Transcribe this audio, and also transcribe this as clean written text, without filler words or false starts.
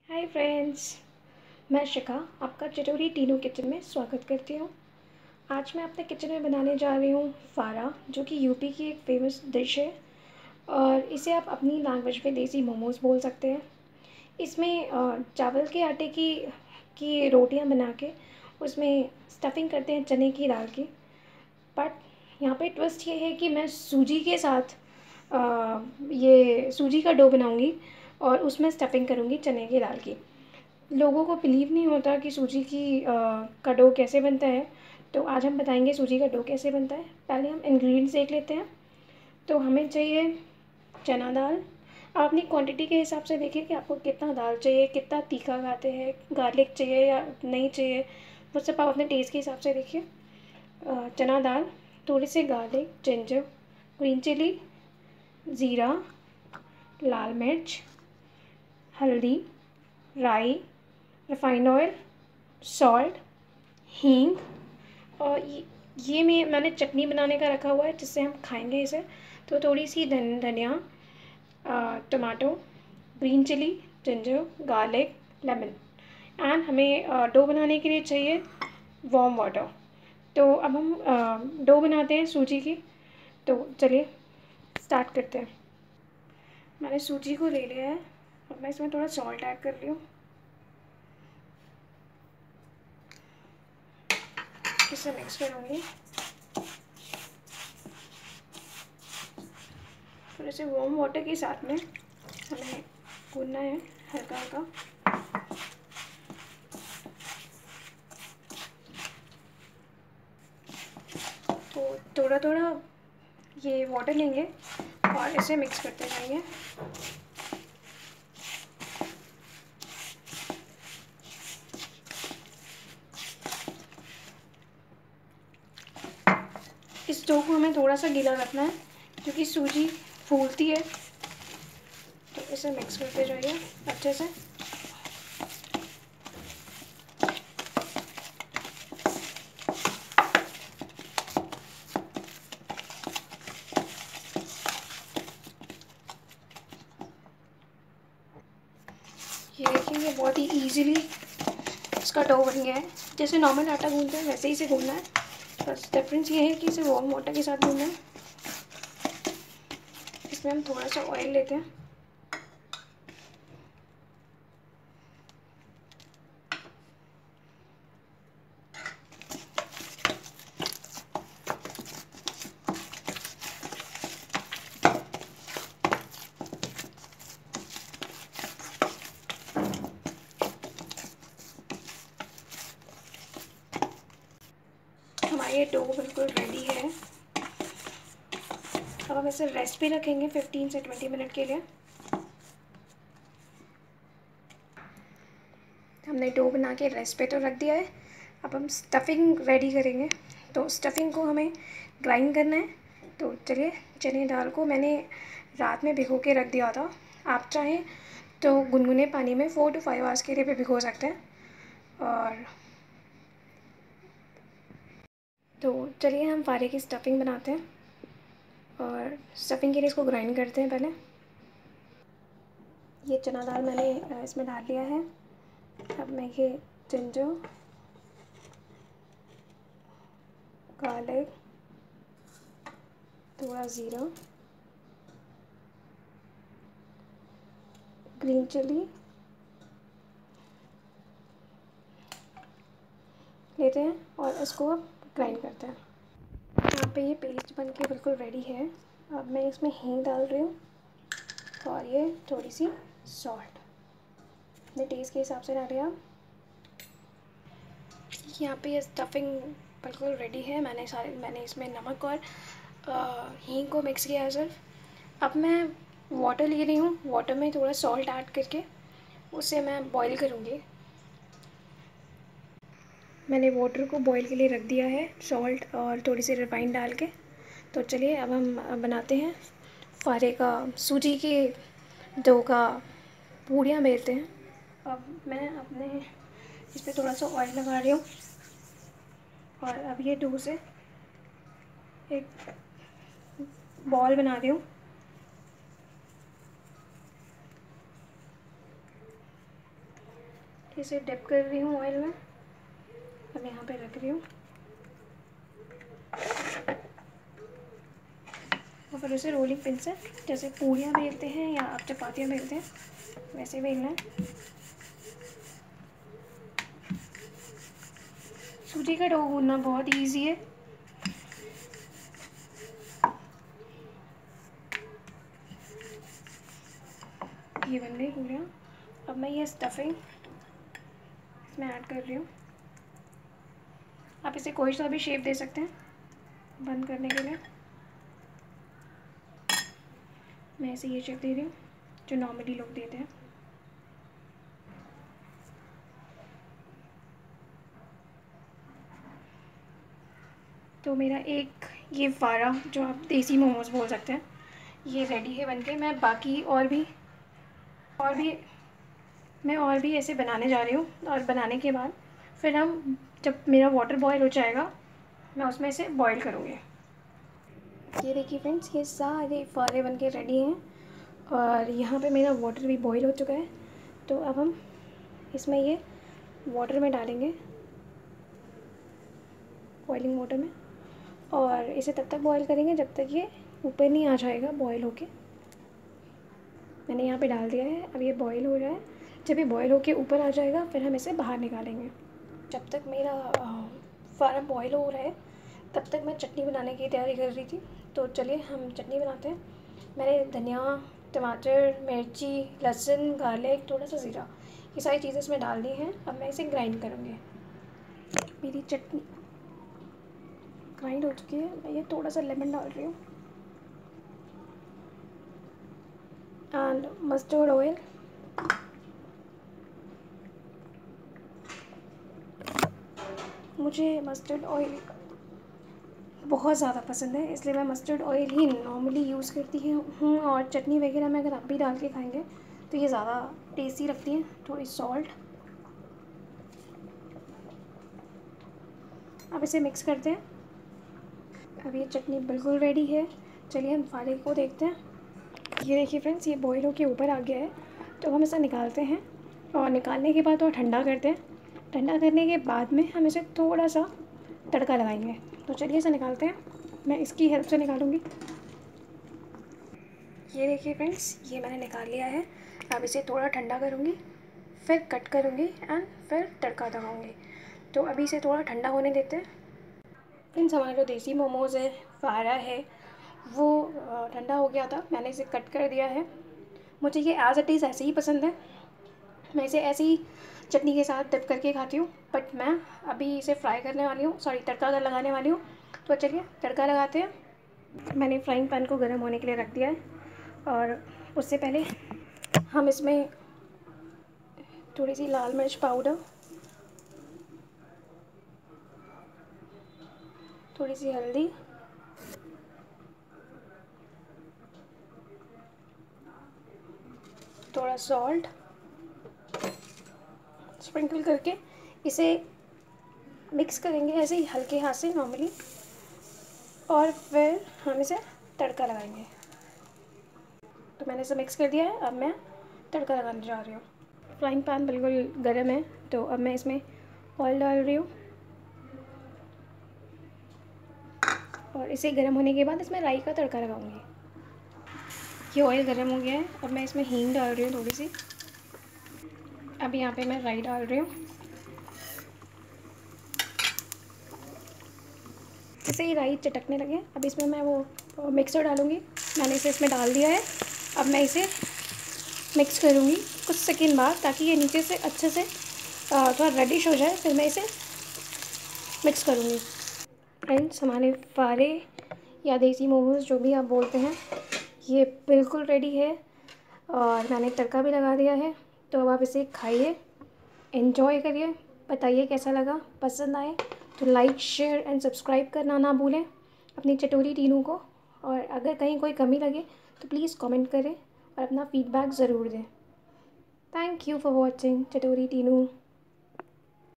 Hi friends, मैं शिखा आपका चटोरी तीनों किचन में स्वागत करती हूँ। आज मैं अपने किचन में बनाने जा रही हूँ फारा, जो कि यूपी की एक फेमस डिश है और इसे आप अपनी लैंग्वेज में देसी मोमोज बोल सकते हैं। इसमें चावल के आटे की रोटियाँ बना के उसमें स्टफिंग करते हैं चने की दाल की। बट यहाँ पे ट्विस्ट ये है कि मैं सूजी के साथ ये सूजी का डो बनाऊँगी और उसमें स्टफिंग करूँगी चने की दाल की। लोगों को बिलीव नहीं होता कि सूजी का डो कैसे बनता है, तो आज हम बताएंगे सूजी का डो कैसे बनता है। पहले हम इंग्रेडिएंट्स देख लेते हैं। तो हमें चाहिए चना दाल। आप अपनी क्वांटिटी के हिसाब से देखिए कि आपको कितना दाल चाहिए, कितना तीखा खाते हैं, गार्लिक चाहिए या नहीं चाहिए, वो सब आप अपने टेस्ट के हिसाब से देखिए। चना दाल, थोड़ी सी गार्लिक, जिंजर, ग्रीन चिली, ज़ीरा, लाल मिर्च, हल्दी, राई, रिफाइंड ऑयल, सॉल्ट, हींग और ये मैंने चटनी बनाने का रखा हुआ है जिससे हम खाएंगे इसे। तो थोड़ी सी धनिया, tomato, green chilli, ginger, garlic, lemon and हमें डो बनाने के लिए चाहिए वार्म वाटर। तो अब हम डो बनाते हैं सूजी की। तो चलिए स्टार्ट करते हैं। मैंने सूजी को ले लिया है और मैं इसमें थोड़ा सॉल्ट ऐड कर रही हूँ। इसे मिक्स करूँगी। फिर इसे वार्म वाटर के साथ में हमें गूंदना है हल्का हल्का। तो थोड़ा थोड़ा ये वाटर लेंगे और इसे मिक्स करते जाएंगे। इस डो को हमें थोड़ा सा गीला रखना है क्योंकि सूजी फूलती है। तो इसे मिक्स करते जाइए अच्छे से। ये देखिए, ये बहुत ही इजीली इसका डो बन गया है। जैसे नॉर्मल आटा गूंदते हैं वैसे ही इसे गूंदना है, बस डिफरेंस ये है कि इसे वार्म वाटर के साथ गूंदना है। इसमें हम थोड़ा सा ऑयल लेते हैं। हमारा ये डो बिल्कुल रेडी है। अब हम इसे रेस्ट पे रखेंगे 15 से 20 मिनट के लिए। हमने डो बना के रेस्ट पे तो रख दिया है। अब हम स्टफिंग रेडी करेंगे। तो स्टफिंग को हमें ग्राइंड करना है। तो चलिए, चने दाल को मैंने रात में भिगो के रख दिया था। आप चाहें तो गुनगुने पानी में 4 to 5 आवर्स के लिए भी भिगो सकते हैं। और तो चलिए हम फारे की स्टफिंग बनाते हैं और स्टफिंग के लिए इसको ग्राइंड करते हैं। पहले ये चना दाल मैंने इसमें डाल लिया है। अब मैं ये जिंजर, गार्लिक, थोड़ा ज़ीरा, ग्रीन चिली लेते हैं और इसको अब ग्राइंड करते हैं। यहाँ पे ये पेस्ट बन के बिल्कुल रेडी है। अब मैं इसमें हींग डाल रही हूँ और ये थोड़ी सी सॉल्ट अपने टेस्ट के हिसाब से डालिए आप। यहाँ पे ये स्टफिंग बिल्कुल रेडी है। मैंने इसमें नमक और हींग को मिक्स किया है सिर्फ। अब मैं वाटर ले रही हूँ। वाटर में थोड़ा सॉल्ट ऐड करके उसे मैं बॉईल करूँगी। मैंने वाटर को बॉईल के लिए रख दिया है सॉल्ट और थोड़ी सी रिफाइंड डाल के। तो चलिए अब हम बनाते हैं फारे का, सूजी के डो का पूड़ियाँ बेलते हैं। अब मैं अपने इस पर थोड़ा सा ऑयल लगा रही हूँ और अब ये डो से एक बॉल बना रही हूँ। इसे डिप कर रही हूँ ऑयल में। अब यहाँ पे रख रही हूँ और फिर उसे रोलिंग पिन से जैसे पूरियाँ बेलते हैं या आप चपातियाँ बेलते हैं वैसे बेलना है। सूजी का डो गूंदना बहुत इजी है। ये बन गई पूरियाँ। अब मैं ये स्टफिंग इसमें ऐड कर रही हूँ। आप इसे कोई सा भी शेप दे सकते हैं बंद करने के लिए। मैं इसे ये शेप दे रही हूँ जो नॉर्मली लोग देते हैं। तो मेरा एक ये फारा जो आप देसी मोमोज बोल सकते हैं ये रेडी है बनके। मैं बाकी और भी ऐसे बनाने जा रही हूँ और बनाने के बाद फिर हम जब मेरा वाटर बॉयल हो जाएगा मैं उसमें इसे बॉईल करूँगी। ये देखिए फ्रेंड्स, ये सारे फारे बनके रेडी हैं और यहाँ पे मेरा वाटर भी बॉईल हो चुका है। तो अब हम इसमें ये वाटर में डालेंगे, बॉइलिंग वाटर में, और इसे तब तक बॉईल करेंगे जब तक ये ऊपर नहीं आ जाएगा बॉईल होके। मैंने यहाँ पे डाल दिया है। अब ये बॉईल हो रहा है। जब ये बॉईल होके ऊपर आ जाएगा फिर हम इसे बाहर निकालेंगे। जब तक मेरा फारा बॉईल हो रहा है तब तक मैं चटनी बनाने की तैयारी कर रही थी। तो चलिए हम चटनी बनाते हैं। मैंने धनिया, टमाटर, मिर्ची, लहसुन, गार्लिक, थोड़ा सा ज़ीरा, ये सारी चीज़ें इसमें डाल दी हैं। अब मैं इसे ग्राइंड करूँगी। मेरी चटनी ग्राइंड हो चुकी है। मैं ये थोड़ा सा लेमन डाल रही हूँ एंड मस्टर्ड ऑयल। मुझे मस्टर्ड ऑयल बहुत ज़्यादा पसंद है इसलिए मैं मस्टर्ड ऑयल ही नॉर्मली यूज़ करती हूँ। और चटनी वगैरह में अगर आप भी डाल के खाएंगे तो ये ज़्यादा टेस्टी लगती है। थोड़ी सॉल्ट। अब इसे मिक्स करते हैं। अब ये चटनी बिल्कुल रेडी है। चलिए हम फारे को देखते हैं। ये देखिए फ्रेंड्स, ये बॉईल होके ऊपर आ गया है। तो हम इसे निकालते हैं और निकालने के बाद और ठंडा करते हैं। ठंडा करने के बाद में हम इसे थोड़ा सा तड़का लगाएंगे। तो चलिए इसे निकालते हैं। मैं इसकी हेल्प से निकालूंगी। ये देखिए फ्रेंड्स, ये मैंने निकाल लिया है। अब इसे थोड़ा ठंडा करूँगी, फिर कट करूँगी एंड फिर तड़का लगाऊँगी। तो अभी इसे थोड़ा ठंडा होने देते हैं। फ्रेंड्स, हमारा जो देसी मोमोज़ है, फारा है, वो ठंडा हो गया था। मैंने इसे कट कर दिया है। मुझे ये एज़ इट इज़ ऐसे ही पसंद है। मैं इसे ऐसे ही चटनी के साथ डिप करके खाती हूँ। बट मैं अभी इसे फ्राई करने वाली हूँ, तड़का लगाने वाली हूँ। तो चलिए तड़का लगाते हैं। मैंने फ्राइंग पैन को गर्म होने के लिए रख दिया है और उससे पहले हम इसमें थोड़ी सी लाल मिर्च पाउडर, थोड़ी सी हल्दी, थोड़ा सॉल्ट स्प्रिंकल करके इसे मिक्स करेंगे ऐसे ही हल्के हाथ से नॉर्मली, और फिर हम इसे तड़का लगाएंगे। तो मैंने इसे मिक्स कर दिया है। अब मैं तड़का लगाने जा रही हूँ। फ्राइंग पैन बिल्कुल गर्म है तो अब मैं इसमें ऑयल डाल रही हूँ और इसे गर्म होने के बाद इसमें राई का तड़का लगाऊंगी। ये ऑयल गर्म हो गया है। अब मैं इसमें हींग डाल रही हूँ थोड़ी सी। अब यहाँ पे मैं राई डाल रही हूँ। जैसे ही राई चटकने लगे अब इसमें मैं वो मिक्सर डालूँगी। मैंने इसे इसमें डाल दिया है। अब मैं इसे मिक्स करूँगी कुछ सेकंड बाद, ताकि ये नीचे से अच्छे से थोड़ा रेडिश हो जाए। फिर मैं इसे मिक्स करूँगी। फ्रेंड्स, हमारे फारे या देसी मोमोज़ जो भी आप बोलते हैं, ये बिल्कुल रेडी है और मैंने तड़का भी लगा दिया है। तो अब आप इसे खाइए, एंजॉय करिए, बताइए कैसा लगा। पसंद आए तो लाइक, शेयर एंड सब्सक्राइब करना ना भूलें अपनी चटोरी टीनू को। और अगर कहीं कोई कमी लगे तो प्लीज़ कमेंट करें और अपना फीडबैक ज़रूर दें। Thank you for watching Chatori Tinu.